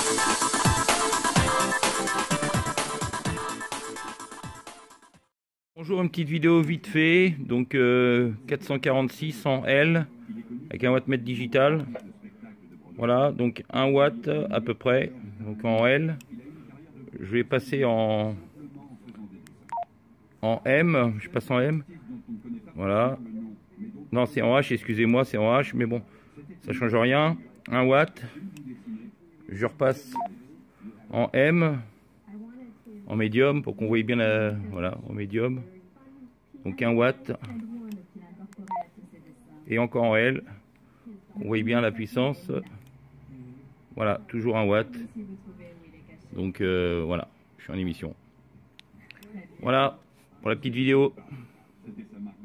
Bonjour, une petite vidéo vite fait, donc 446 en L avec un wattmètre digital. Voilà, donc 1 watt à peu près, donc en L. Je vais passer en M, je passe en M. Voilà. Non, c'est en H, excusez-moi, c'est en H, mais bon, ça change rien. 1 watt. Je repasse en M, en médium, pour qu'on voie bien la... Voilà, en médium. Donc 1 watt. Et encore en L. On voit bien la puissance. Voilà, toujours 1 watt. Donc voilà, je suis en émission. Voilà, pour la petite vidéo.